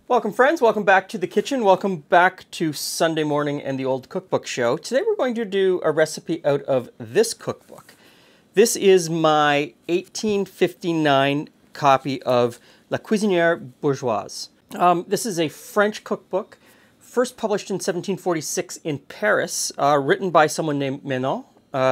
Welcome friends, welcome back to the kitchen, welcome back to Sunday Morning and the Old Cookbook Show. Today we're going to do a recipe out of this cookbook. This is my 1859 copy of La Cuisinière Bourgeoise. This is a French cookbook, first published in 1746 in Paris, written by someone named Menon.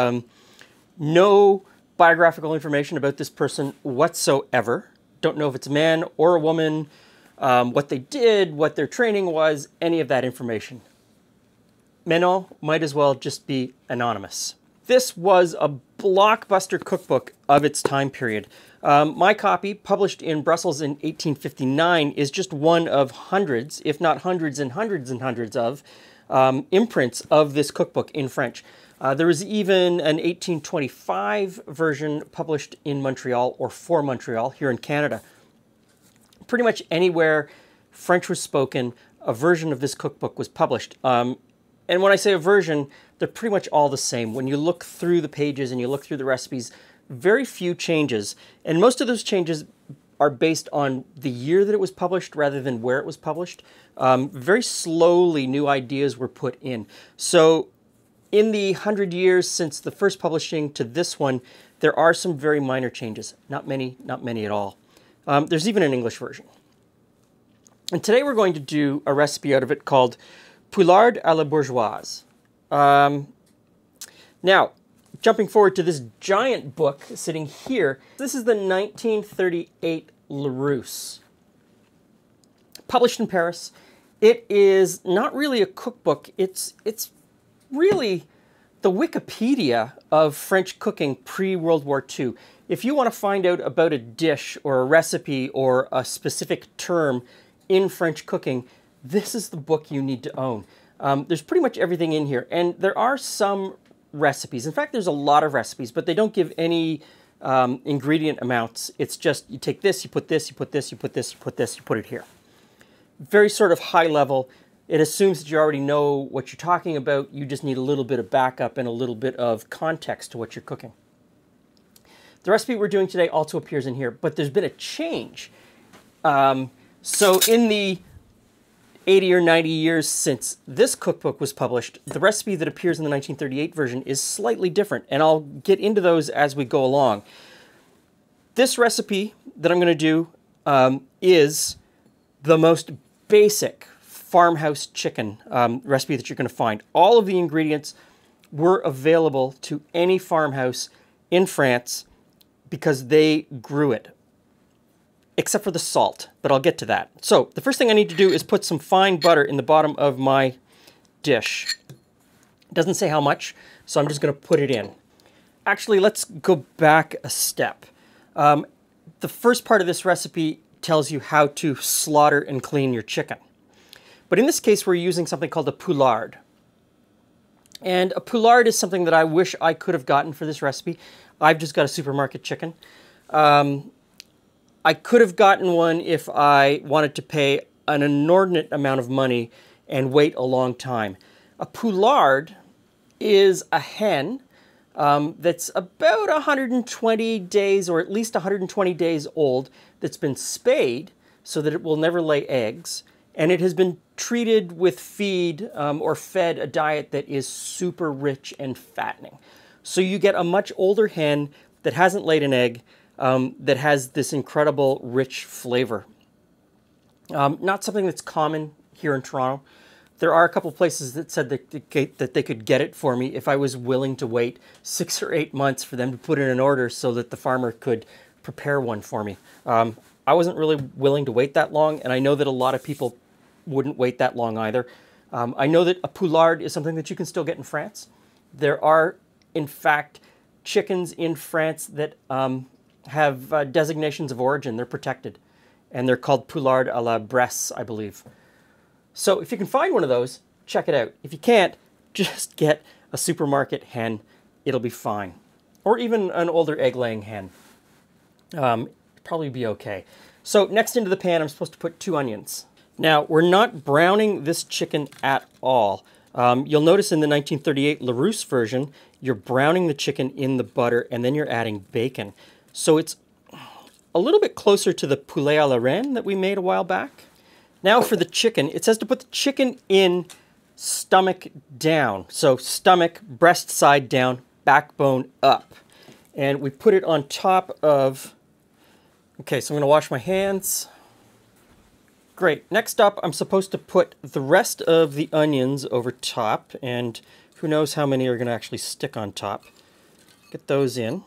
No biographical information about this person whatsoever. Don't know if it's a man or a woman, what they did, what their training was, any of that information. Menon might as well just be anonymous. This was a blockbuster cookbook of its time period. My copy, published in Brussels in 1859, is just one of hundreds, if not hundreds and hundreds and hundreds of imprints of this cookbook in French. There was even an 1825 version published in Montreal, or for Montreal, here in Canada. Pretty much anywhere French was spoken, a version of this cookbook was published. And when I say a version, they're pretty much all the same. When you look through the pages and you look through the recipes, very few changes. And most of those changes are based on the year that it was published rather than where it was published. Very slowly, new ideas were put in. So in the 100 years since the first publishing to this one, there are some very minor changes. Not many at all. There's even an English version. And today we're going to do a recipe out of it called Poulard à la Bourgeoise. Now, jumping forward to this giant book sitting here, this is the 1938 Larousse. Published in Paris. It is not really a cookbook, it's really the Wikipedia of French cooking pre-World War II. If you want to find out about a dish or a recipe or a specific term in French cooking, this is the book you need to own. There's pretty much everything in here, and there are some recipes. In fact, there's a lot of recipes, but they don't give any ingredient amounts. It's just you take this, you put this, you put this, you put this, you put this, you put it here. Very sort of high level. It assumes that you already know what you're talking about. You just need a little bit of backup and a little bit of context to what you're cooking. The recipe we're doing today also appears in here, but there's been a change. So in the 80 or 90 years since this cookbook was published, the recipe that appears in the 1938 version is slightly different, and I'll get into those as we go along. This recipe that I'm going to do is the most basic farmhouse chicken recipe that you're going to find. All of the ingredients were available to any farmhouse in France because they grew it, except for the salt, but I'll get to that. So the first thing I need to do is put some fine butter in the bottom of my dish. It doesn't say how much, so I'm just going to put it in. Actually, let's go back a step. The first part of this recipe tells you how to slaughter and clean your chicken. But in this case, we're using something called a poulard. And a poulard is something that I wish I could have gotten for this recipe. I've just got a supermarket chicken. I could have gotten one if I wanted to pay an inordinate amount of money and wait a long time. A poulard is a hen that's about 120 days, or at least 120 days old, that's been spayed so that it will never lay eggs. And it has been treated with feed or fed a diet that is super rich and fattening. So you get a much older hen that hasn't laid an egg, that has this incredible rich flavor. Not something that's common here in Toronto. There are a couple places that said that they could get it for me if I was willing to wait 6 or 8 months for them to put in an order so that the farmer could prepare one for me. I wasn't really willing to wait that long, and I know that a lot of people wouldn't wait that long either. I know that a poulard is something that you can still get in France. There are, in fact, chickens in France that have designations of origin. They're protected, and they're called Poulard à la Bresse, I believe. So if you can find one of those, check it out. If you can't, just get a supermarket hen. It'll be fine. Or even an older egg-laying hen. Probably be okay. So next into the pan, I'm supposed to put 2 onions. Now, we're not browning this chicken at all. You'll notice in the 1938 Larousse version, you're browning the chicken in the butter and then you're adding bacon. So it's a little bit closer to the poulet à la reine that we made a while back. Now for the chicken, it says to put the chicken in stomach down. So stomach, breast side down, backbone up. And we put it on top of, okay, so I'm gonna wash my hands. Great, next up, I'm supposed to put the rest of the onions over top, and who knows how many are gonna actually stick on top. Get those in.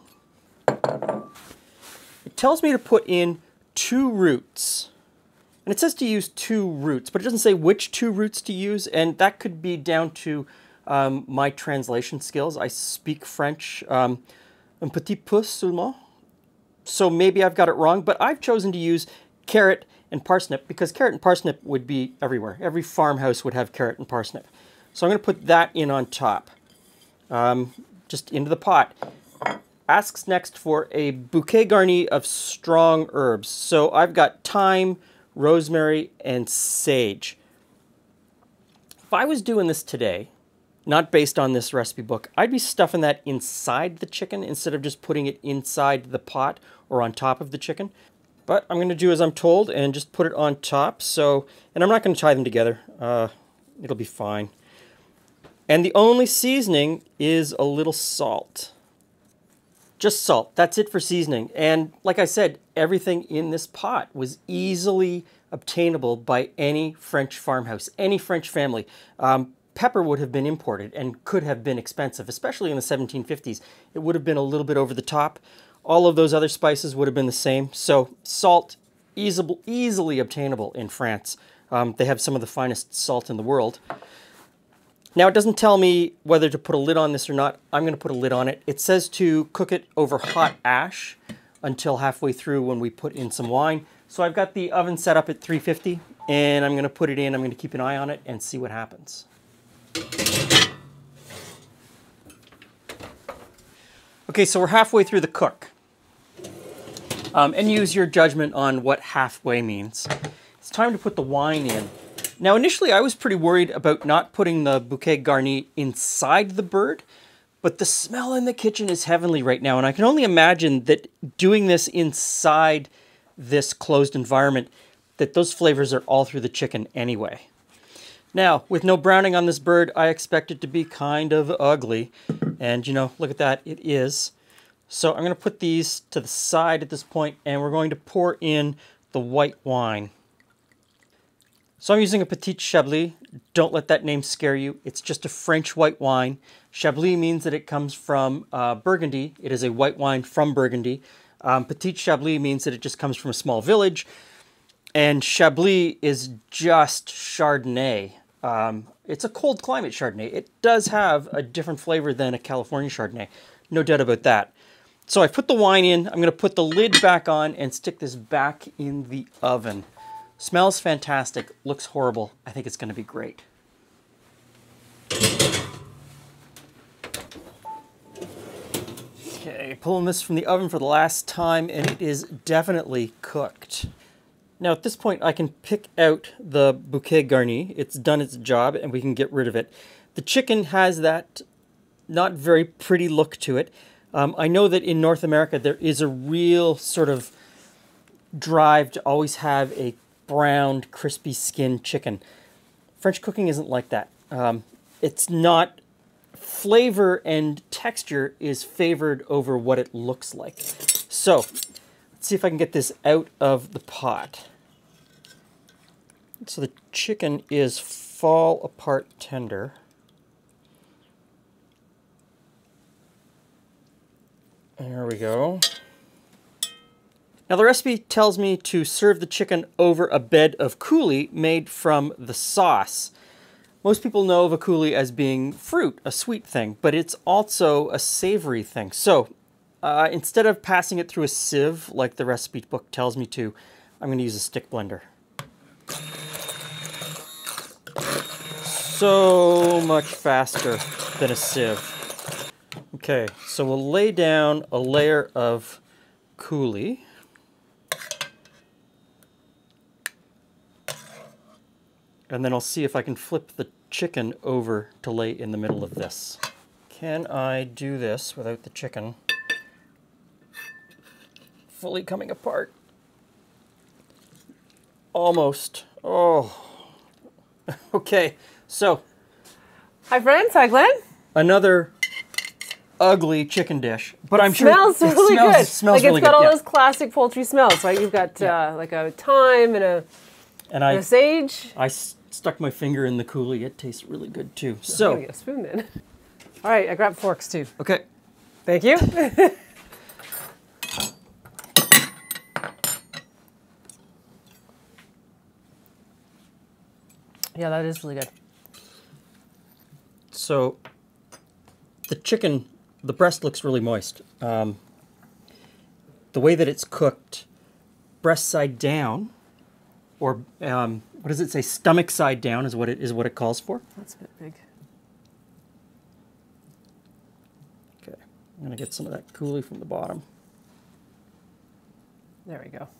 It tells me to put in 2 roots. And it says to use 2 roots, but it doesn't say which 2 roots to use, and that could be down to my translation skills. I speak French un petit peu seulement, so maybe I've got it wrong, but I've chosen to use carrot and parsnip because carrot and parsnip would be everywhere. Every farmhouse would have carrot and parsnip. So I'm going to put that in on top, just into the pot. Asks next for a bouquet garni of strong herbs. So I've got thyme, rosemary, and sage. If I was doing this today, not based on this recipe book, I'd be stuffing that inside the chicken instead of just putting it inside the pot or on top of the chicken. But I'm going to do as I'm told and just put it on top. So, and I'm not going to tie them together. It'll be fine. And the only seasoning is a little salt. Just salt. That's it for seasoning. And like I said, everything in this pot was easily obtainable by any French farmhouse, any French family. Pepper would have been imported and could have been expensive, especially in the 1750s. It would have been a little bit over the top. All of those other spices would have been the same. So salt, easily obtainable in France. They have some of the finest salt in the world. Now, it doesn't tell me whether to put a lid on this or not. I'm going to put a lid on it. It says to cook it over hot ash until halfway through when we put in some wine. So I've got the oven set up at 350, and I'm going to put it in. I'm going to keep an eye on it and see what happens. Okay, so we're halfway through the cook. And use your judgment on what halfway means. It's time to put the wine in. Now, initially, I was pretty worried about not putting the bouquet garni inside the bird, but the smell in the kitchen is heavenly right now, and I can only imagine that doing this inside this closed environment, that those flavors are all through the chicken anyway. Now, with no browning on this bird, I expect it to be kind of ugly, and you know, look at that, it is. So I'm going to put these to the side at this point, and we're going to pour in the white wine. So I'm using a Petit Chablis. Don't let that name scare you. It's just a French white wine. Chablis means that it comes from Burgundy. It is a white wine from Burgundy. Petit Chablis means that it just comes from a small village. And Chablis is just Chardonnay. It's a cold climate Chardonnay. It does have a different flavor than a California Chardonnay. No doubt about that. So I put the wine in. I'm going to put the lid back on and stick this back in the oven. Smells fantastic, looks horrible. I think it's going to be great. Okay, pulling this from the oven for the last time, and it is definitely cooked. Now at this point I can pick out the bouquet garni. It's done its job and we can get rid of it. The chicken has that not very pretty look to it. I know that in North America there is a real sort of drive to always have a browned, crispy skinned chicken. French cooking isn't like that. It's not, flavor and texture is favored over what it looks like. So, let's see if I can get this out of the pot. So the chicken is fall apart tender. There we go. Now the recipe tells me to serve the chicken over a bed of coulis made from the sauce. Most people know of a coulis as being fruit, a sweet thing, but it's also a savory thing. So instead of passing it through a sieve like the recipe book tells me to, I'm going to use a stick blender. So much faster than a sieve. Okay, so we'll lay down a layer of coulis. And then I'll see if I can flip the chicken over to lay in the middle of this. Can I do this without the chicken fully coming apart? Almost. Oh. Okay, so Hi friends, hi Glenn. another ugly chicken dish, but I'm Smells sure really good. It smells like really it's got good. all Yeah. those classic poultry smells, right? You've got like a thyme and a And sage. I stuck my finger in the coulis. It tastes really good too. I'm gonna So, get a spoon then. All right, I grabbed forks too. okay. Thank you. Yeah, that is really good. So, the chicken, the breast looks really moist. The way that it's cooked, breast side down, or what does it say? Stomach side down is what it calls for. That's a bit big. Okay, I'm gonna get some of that coulis from the bottom. There we go.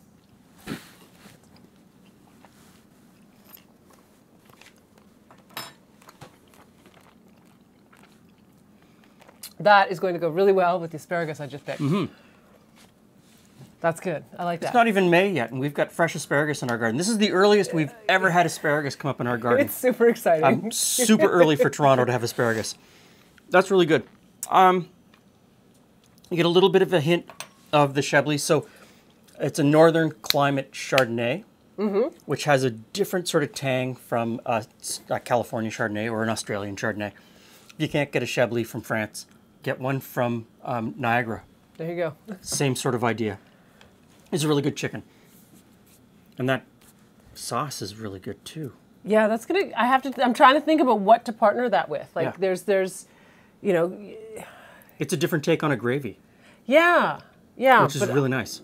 That is going to go really well with the asparagus I just picked. That's good. I like that. It's not even May yet, and we've got fresh asparagus in our garden. This is the earliest we've ever had asparagus come up in our garden. It's super exciting. I'm super early for Toronto to have asparagus. That's really good. You get a little bit of a hint of the Chablis. So it's a northern climate Chardonnay, which has a different sort of tang from a California Chardonnay or an Australian Chardonnay. If you can't get a Chablis from France, get one from Niagara. There you go. Same sort of idea. It's a really good chicken. And that sauce is really good too. Yeah, that's gonna. I'm trying to think about what to partner that with. Like, Yeah. there's, you know, It's a different take on a gravy, yeah, which is really nice.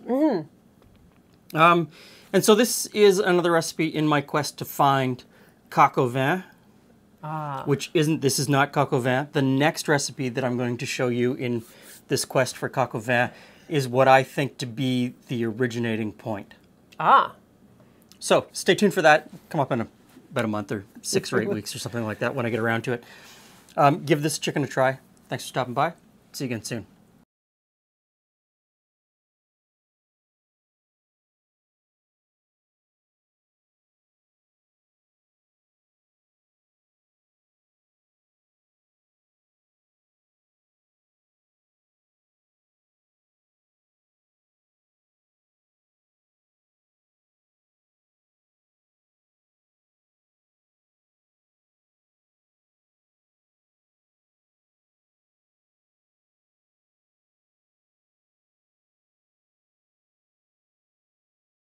And so this is another recipe in my quest to find coq au vin, this is not coq au vin. The next recipe that I'm going to show you in this quest for coq au vin is what I think to be the originating point. So stay tuned for that. Come up in about a month or 6 or 8 weeks or something like that when I get around to it. Give this chicken a try. Thanks for stopping by. See you again soon.